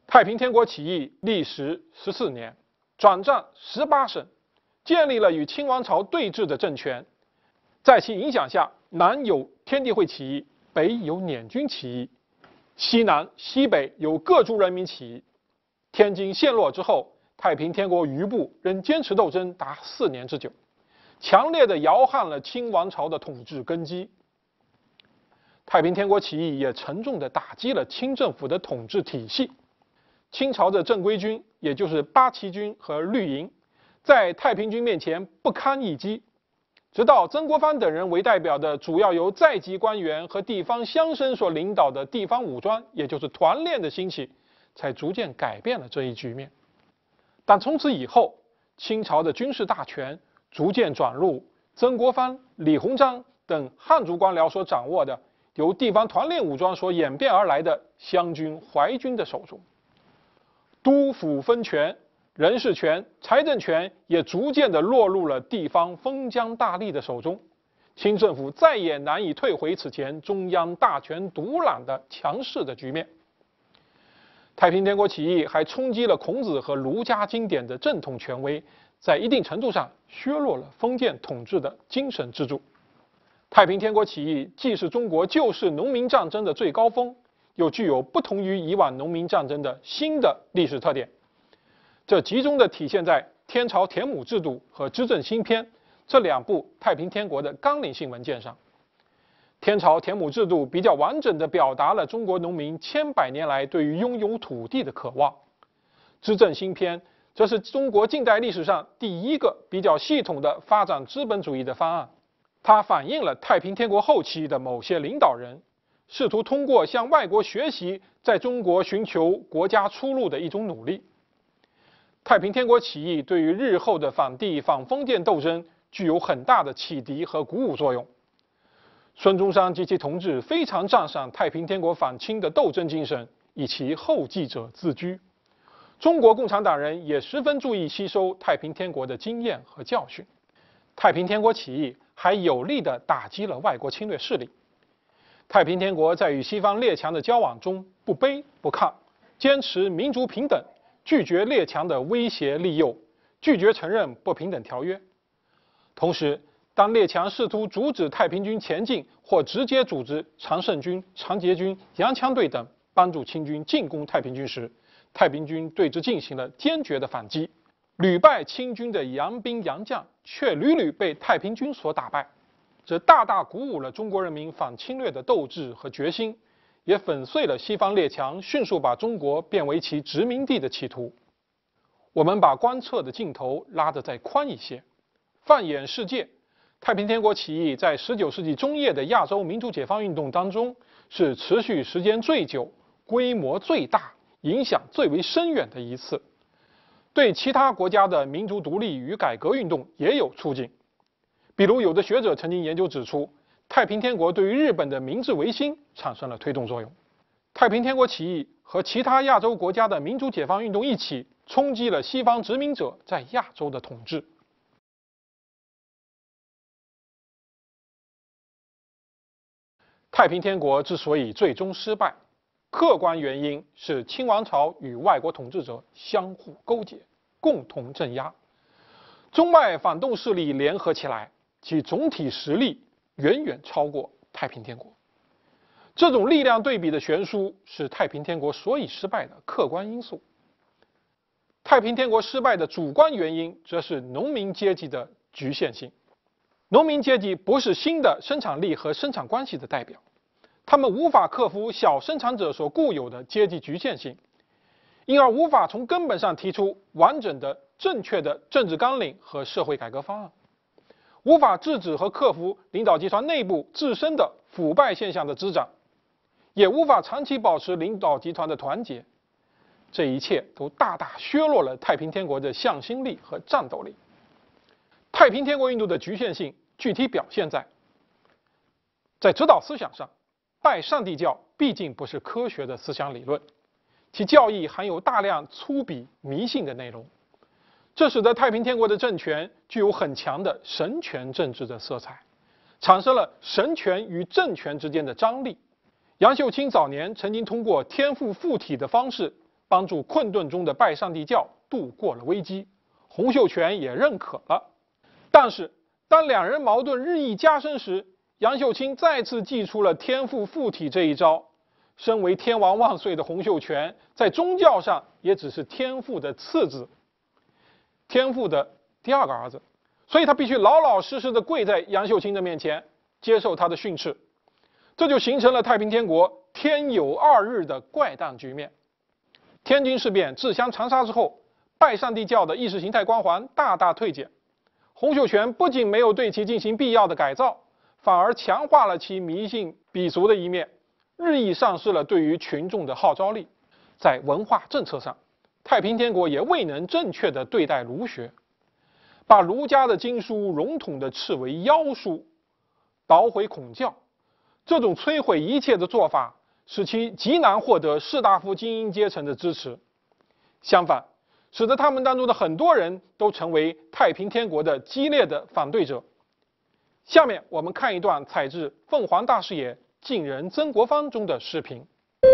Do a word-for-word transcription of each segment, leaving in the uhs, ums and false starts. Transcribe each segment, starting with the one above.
太平天国起义历时十四年，转战十八省，建立了与清王朝对峙的政权。在其影响下，南有天地会起义，北有捻军起义，西南、西北有各族人民起义。天津陷落之后，太平天国余部仍坚持斗争达四年之久，强烈地摇撼了清王朝的统治根基。太平天国起义也沉重地打击了清政府的统治体系。清朝的正规军，也就是八旗军和绿营，在太平军面前不堪一击。直到曾国藩等人为代表的主要由在籍官员和地方乡绅所领导的地方武装，也就是团练的兴起，才逐渐改变了这一局面。但从此以后，清朝的军事大权逐渐转入曾国藩、李鸿章等汉族官僚所掌握的由地方团练武装所演变而来的湘军、淮军的手中。督抚分权、人事权、财政权也逐渐地落入了地方封疆大吏的手中，清政府再也难以退回此前中央大权独揽的强势的局面。太平天国起义还冲击了孔子和儒家经典的正统权威，在一定程度上削弱了封建统治的精神支柱。太平天国起义既是中国旧式农民战争的最高峰，又具有不同于以往农民战争的新的历史特点，这集中地体现在《天朝田亩制度》和《资政新篇》这两部太平天国的纲领性文件上。天朝田亩制度比较完整地表达了中国农民千百年来对于拥有土地的渴望，《资政新篇》则是中国近代历史上第一个比较系统的发展资本主义的方案。它反映了太平天国后期的某些领导人试图通过向外国学习，在中国寻求国家出路的一种努力。太平天国起义对于日后的反帝反封建斗争具有很大的启迪和鼓舞作用。孙中山及其同志非常赞赏太平天国反清的斗争精神，以其后继者自居。中国共产党人也十分注意吸收太平天国的经验和教训。太平天国起义还有力地打击了外国侵略势力。太平天国在与西方列强的交往中不卑不亢，坚持民族平等，拒绝列强的威胁利诱，拒绝承认不平等条约。同时，当列强试图阻止太平军前进，或直接组织常胜军、长捷军、洋枪队等帮助清军进攻太平军时，太平军对之进行了坚决的反击，屡败清军的洋兵洋将，却屡屡被太平军所打败。这大大鼓舞了中国人民反侵略的斗志和决心，也粉碎了西方列强迅速把中国变为其殖民地的企图。我们把观测的镜头拉得再宽一些，放眼世界，太平天国起义在十九世纪中叶的亚洲民主解放运动当中，是持续时间最久、规模最大、影响最为深远的一次，对其他国家的民族独立与改革运动也有促进。比如，有的学者曾经研究指出，太平天国对于日本的明治维新产生了推动作用。太平天国起义和其他亚洲国家的民主解放运动一起，冲击了西方殖民者在亚洲的统治。太平天国之所以最终失败，客观原因是清王朝与外国统治者相互勾结，共同镇压，中外反动势力联合起来，其总体实力远远超过太平天国。这种力量对比的悬殊是太平天国所以失败的客观因素。太平天国失败的主观原因则是农民阶级的局限性。农民阶级不是新的生产力和生产关系的代表，他们无法克服小生产者所固有的阶级局限性，因而无法从根本上提出完整的、正确的政治纲领和社会改革方案，无法制止和克服领导集团内部自身的腐败现象的滋长，也无法长期保持领导集团的团结。这一切都大大削弱了太平天国的向心力和战斗力。太平天国运动的局限性具体表现在，在指导思想上，拜上帝教毕竟不是科学的思想理论，其教义含有大量粗鄙迷信的内容，这使得太平天国的政权具有很强的神权政治的色彩，产生了神权与政权之间的张力。杨秀清早年曾经通过天赋附体的方式， 帮助困顿中的拜上帝教度过了危机，洪秀全也认可了。但是，当两人矛盾日益加深时，杨秀清再次祭出了天父附体这一招。身为天王万岁的洪秀全，在宗教上也只是天父的次子，天父的第二个儿子，所以他必须老老实实的跪在杨秀清的面前，接受他的训斥。这就形成了太平天国天有二日的怪诞局面。天津事变自相长杀之后，拜上帝教的意识形态光环大大退减。洪秀全不仅没有对其进行必要的改造，反而强化了其迷信鄙俗的一面，日益丧失了对于群众的号召力。在文化政策上，太平天国也未能正确地对待儒学，把儒家的经书笼统地斥为妖书，捣毁孔教。这种摧毁一切的做法，使其极难获得士大夫精英阶层的支持。相反，使得他们当中的很多人都成为太平天国的激烈的反对者。下面我们看一段采自《凤凰大视野晋人曾国藩》中的视频。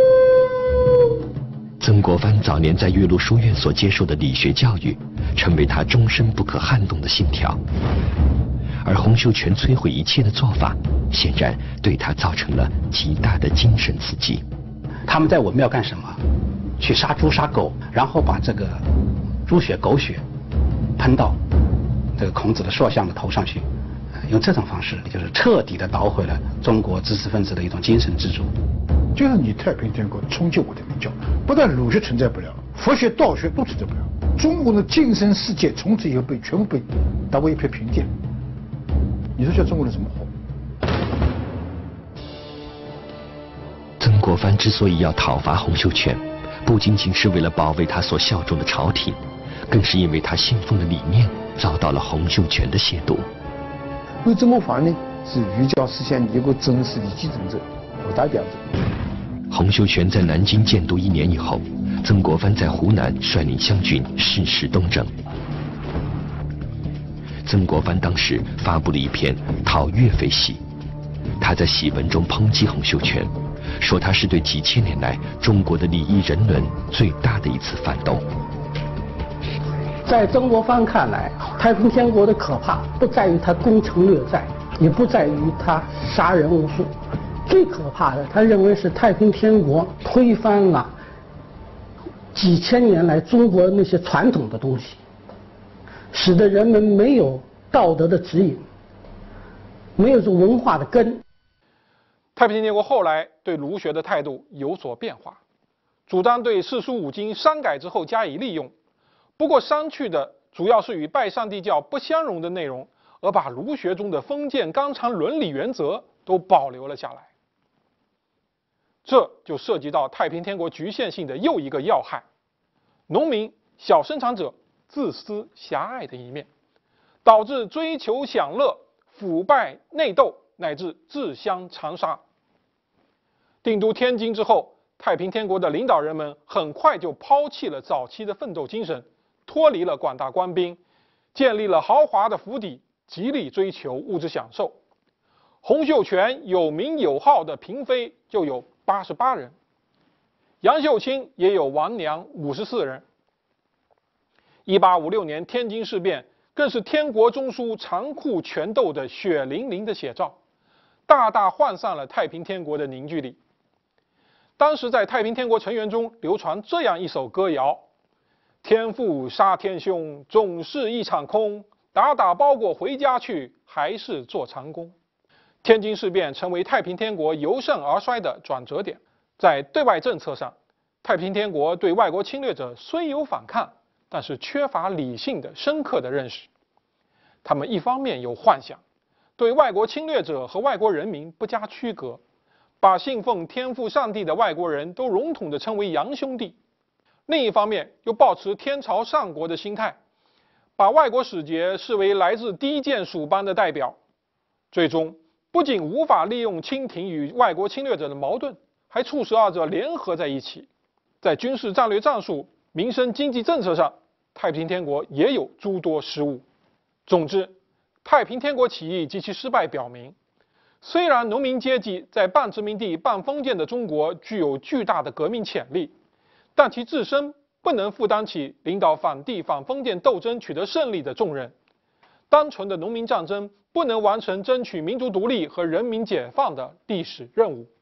曾国藩早年在岳麓书院所接受的理学教育，成为他终身不可撼动的信条。而洪秀全摧毁一切的做法，显然对他造成了极大的精神刺激。 他们在我们要干什么？去杀猪杀狗，然后把这个猪血狗血喷到这个孔子的塑像的头上去，用这种方式，就是彻底的捣毁了中国知识分子的一种精神支柱。 就是你太平天国冲击我的明教，不但儒学存在不了，佛学、道学都存在不了。中国的精神世界从此以后被全部被打为一片平地。你说叫中国人怎么活？ 曾国藩之所以要讨伐洪秀全，不仅仅是为了保卫他所效忠的朝廷，更是因为他信奉的理念遭到了洪秀全的亵渎。 为怎么反呢？是儒教思想一个真实的基准者，不代表着。 洪秀全在南京建都一年以后，曾国藩在湖南率领湘军誓师东征。曾国藩当时发布了一篇讨岳飞檄，他在檄文中抨击洪秀全，说他是对几千年来中国的礼义人伦最大的一次反动。 在曾国藩看来，太平天国的可怕不在于他攻城略寨，也不在于他杀人无数，最可怕的，他认为是太平天国推翻了几千年来中国那些传统的东西，使得人们没有道德的指引，没有这文化的根。 太平天国后来对儒学的态度有所变化，主张对四书五经删改之后加以利用，不过删去的主要是与拜上帝教不相容的内容，而把儒学中的封建纲常伦理原则都保留了下来。这就涉及到太平天国局限性的又一个要害：农民、小生产者自私狭隘的一面，导致追求享乐、腐败内斗，乃至自相残杀。定都天津之后，太平天国的领导人们很快就抛弃了早期的奋斗精神，脱离了广大官兵，建立了豪华的府邸，极力追求物质享受。洪秀全有名有号的嫔妃就有八十八人，杨秀清也有王娘五十四人。一八五六年天津事变更是天国中枢残酷权斗的血淋淋的写照，大大涣散了太平天国的凝聚力。当时在太平天国成员中流传这样一首歌谣：天父杀天凶，总是一场空，打打包裹回家去，还是做长工。天津事变成为太平天国由盛而衰的转折点。在对外政策上，太平天国对外国侵略者虽有反抗，但是缺乏理性的深刻的认识。他们一方面有幻想，对外国侵略者和外国人民不加区隔，把信奉天父上帝的外国人都笼统地称为洋兄弟；另一方面又抱持天朝上国的心态，把外国使节视为来自低贱属邦的代表。最终不仅无法利用清廷与外国侵略者的矛盾，还促使二者联合在一起。在军事战略战术、民生经济政策上，太平天国也有诸多失误。总之，太平天国起义及其失败表明，虽然农民阶级在半殖民地半封建的中国具有巨大的革命潜力， 但其自身不能负担起领导反帝反封建斗争取得胜利的重任。单纯的农民战争不能完成争取民族独立和人民解放的历史任务。